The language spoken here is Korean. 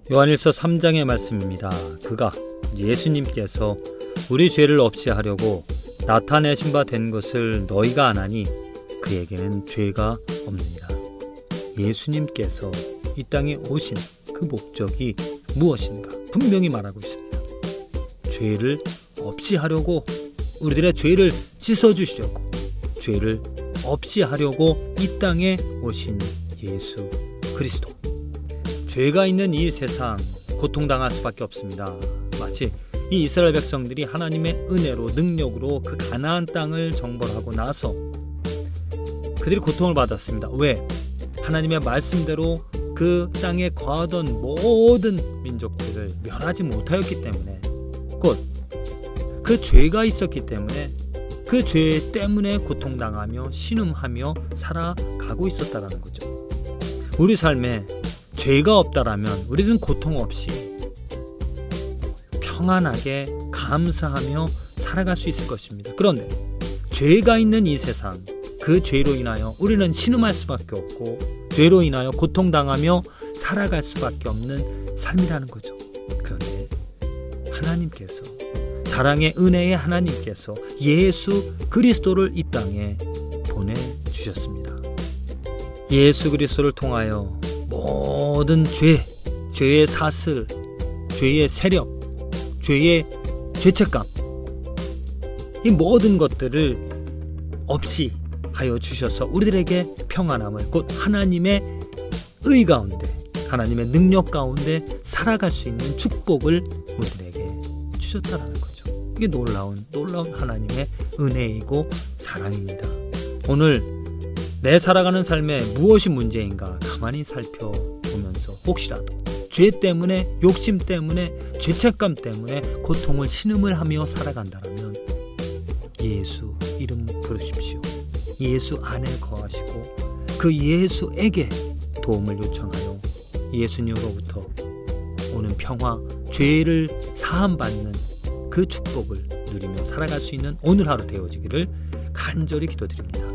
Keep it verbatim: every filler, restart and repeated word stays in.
요한일서 삼 장의 말씀입니다. 그가 예수님께서 우리 죄를 없이 하려고 나타내신 바 된 것을 너희가 아나니 그에게는 죄가 없느니라. 예수님께서 이 땅에 오신 그 목적이 무엇인가 분명히 말하고 있습니다. 죄를 없이 하려고, 우리들의 죄를 씻어주시려고, 죄를 없이 하려고 이 땅에 오신 예수 그리스도. 죄가 있는 이 세상 고통당할 수밖에 없습니다. 마치 이 이스라엘 백성들이 하나님의 은혜로 능력으로 그 가나안 땅을 정벌하고 나서 그들이 고통을 받았습니다. 왜? 하나님의 말씀대로 그 땅에 거하던 모든 민족들을 멸하지 못하였기 때문에, 곧 그 죄가 있었기 때문에 그 죄 때문에 고통당하며 신음하며 살아가고 있었다라는 거죠. 우리 삶에 죄가 없다라면 우리는 고통 없이 평안하게 감사하며 살아갈 수 있을 것입니다. 그런데 죄가 있는 이 세상, 그 죄로 인하여 우리는 신음할 수밖에 없고 죄로 인하여 고통당하며 살아갈 수밖에 없는 삶이라는 거죠. 그런데 하나님께서, 사랑의 은혜의 하나님께서 예수 그리스도를 이 땅에 보내주셨습니다. 예수 그리스도를 통하여 모든 죄, 죄의 사슬, 죄의 세력, 죄의 죄책감, 이 모든 것들을 없이 하여 주셔서 우리들에게 평안함을, 곧 하나님의 의 가운데, 하나님의 능력 가운데 살아갈 수 있는 축복을 우리들에게 주셨다라는 거죠. 이게 놀라운 놀라운 하나님의 은혜이고 사랑입니다. 오늘 내 살아가는 삶에 무엇이 문제인가 가만히 살펴보면서 혹시라도 죄 때문에, 욕심 때문에, 죄책감 때문에 고통을 신음을 하며 살아간다면 예수 이름 부르십시오. 예수 안에 거하시고 그 예수에게 도움을 요청하여 예수님으로부터 오는 평화, 죄를 사함받는 그 축복을 누리며 살아갈 수 있는 오늘 하루 되어지기를 간절히 기도드립니다.